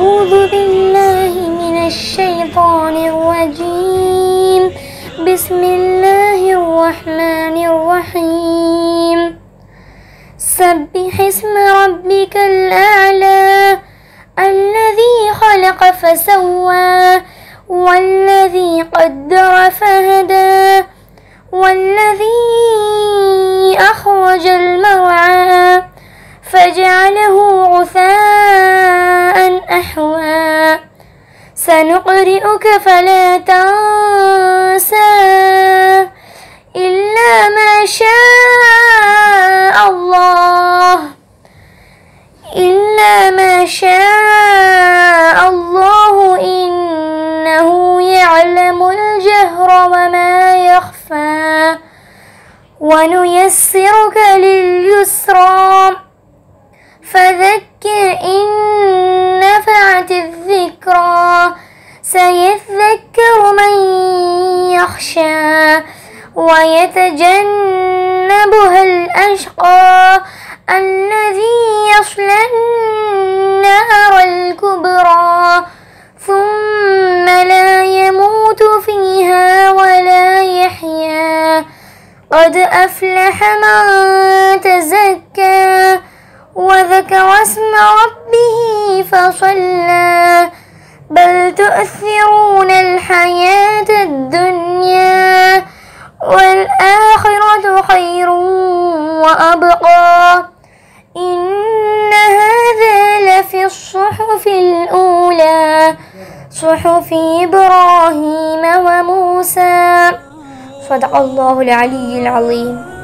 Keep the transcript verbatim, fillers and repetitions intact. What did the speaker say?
أعوذ بالله من الشيطان الرجيم. بسم الله الرحمن الرحيم. سبح اسم ربك الأعلى الذي خلق فسوى والذي قدر فهدى والذي أخرج المرعى فجعله غثاء أحوى سنقرئك فلا تنسى إلا ما شاء الله إلا ما شاء الله إنه يعلم الجهر وما يخفى ونيسرك لليسرى فذكر إن نفعت الذكرى سيذكر من يخشى ويتجنبها الأشقى الذي يصلى النار الكبرى ثم لا يموت فيها ولا يحيا قد أفلح من تزكى وذكر اسم ربه فصلى بل تؤثرون الحياة الدنيا والآخرة خير وأبقى إن هذا لفي الصحف الأولى صحف إبراهيم وموسى. صدق الله العلي العظيم.